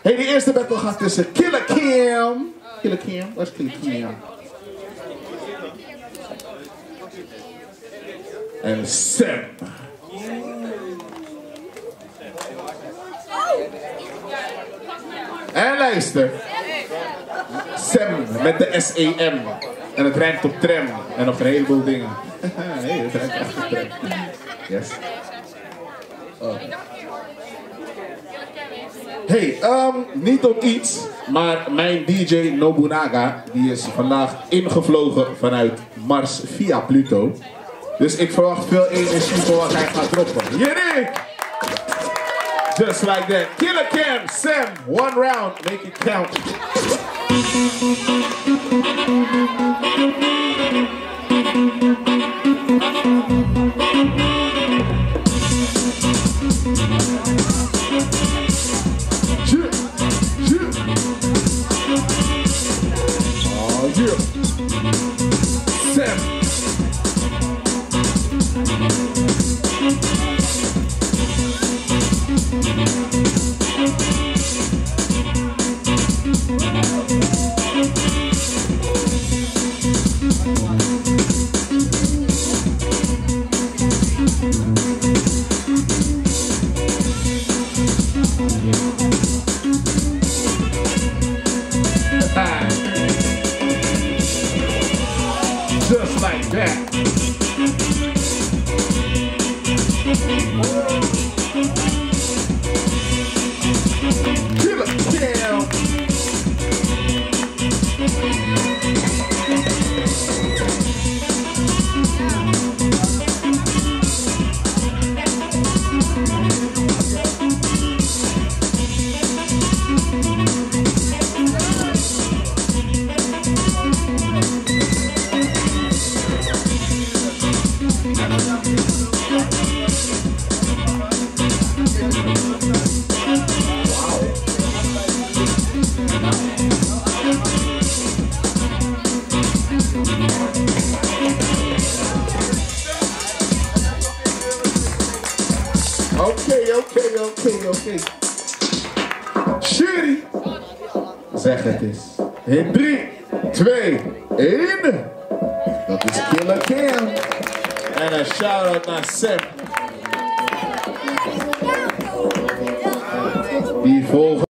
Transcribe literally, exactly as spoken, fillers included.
Hey, die eerste battle gaat tussen Killer Kim. Killer Kim, waar is Killer Kim? En Sam. En luister. Sam met de S E M. En het rijmt op tram. En nog een heleboel dingen. Nee, het rijmt echt op tram. Yes. Oh. Hey, um, niet om iets, maar mijn D J Nobunaga, die is vandaag ingevlogen vanuit Mars via Pluto. Dus ik verwacht veel energie voor wat hij gaat droppen. Jirik! Just like that. Killer Cam, Sam, one round, make it count. Oh yeah. Sam. Just like that. Kill it down. Oké, oké, oké, oké. Jury. Zeg het eens. In drie, twee, één. Dat is Killer Cam. En een shout-out naar Sam. Die volgt.